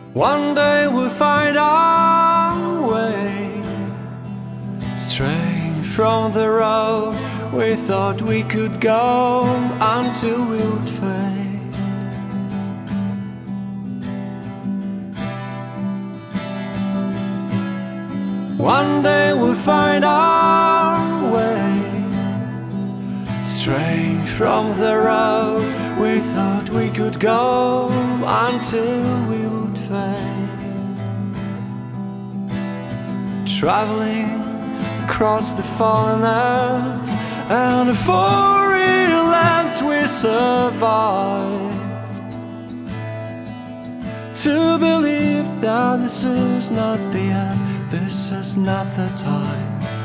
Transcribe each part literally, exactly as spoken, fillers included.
One day we'll find our way, straying from the road we thought we could go until we would fade. One day we'll find our way, straying from the road we thought we could go until we would fade. Traveling across the fallen earth and the foreign lands we survived, to believe that this is not the end, this is not the time.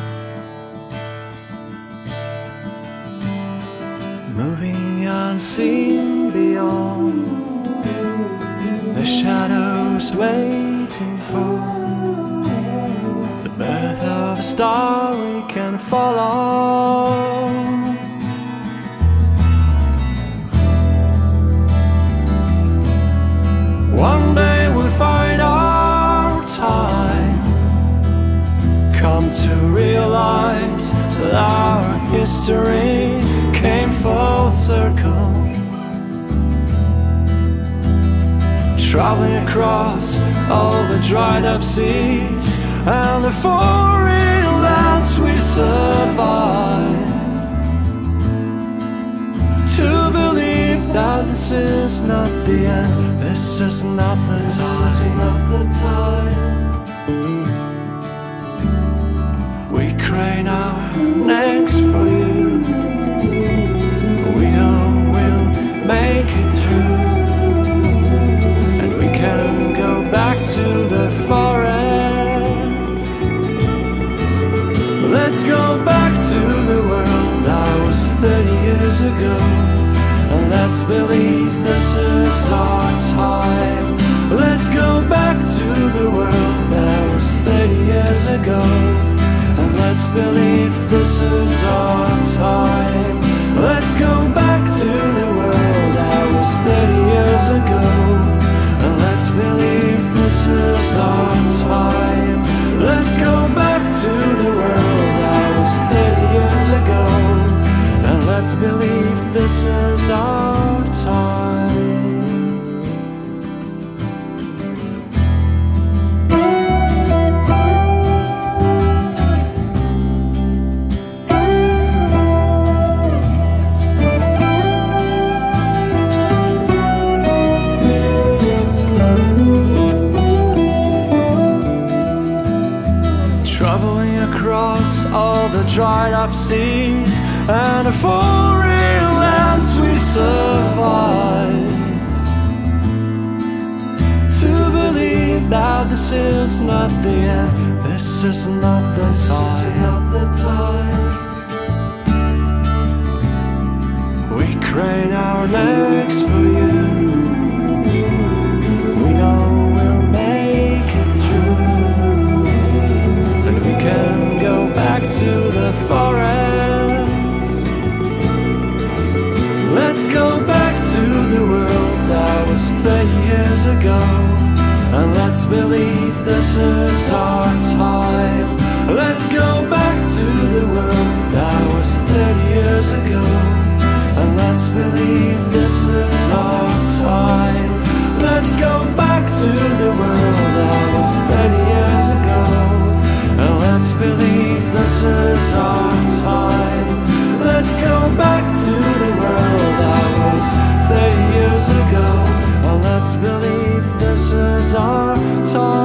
Moving unseen beyond the shadows, waiting for the birth of a star we can follow. One day we'll find our time, come to realize that our history came full circle, traveling across all the dried up seas and the foreign lands we survived, to believe that this is not the end, this is not the time, not the time. We crane our necks for you, we know we'll make it through, and we can go back to the forest. Let's go back to the world that was thirty years ago, and let's believe this is our time. Let's go back to the world that was thirty years ago, and let's believe this is our time. Let's go back to the world that was thirty years ago, and let's believe this is our time. Let's go back to the world that was thirty years ago, and let's believe this is our time. Traveling across all the dried up seas and the foreign lands we survived, to believe that this is not the end, this is not the time, not the time. We crane our necks for you, we know we'll make it through, and we can go back to the forest. Let's go back to the world that was thirty years ago, and let's believe this is our time. Let's go back to the world that was thirty years ago, and let's believe this is our time. Let's go back to the world that was thirty years ago, and let's believe this is our time. Let's go back to the world that was thirty years ago, and let's believe this is our time.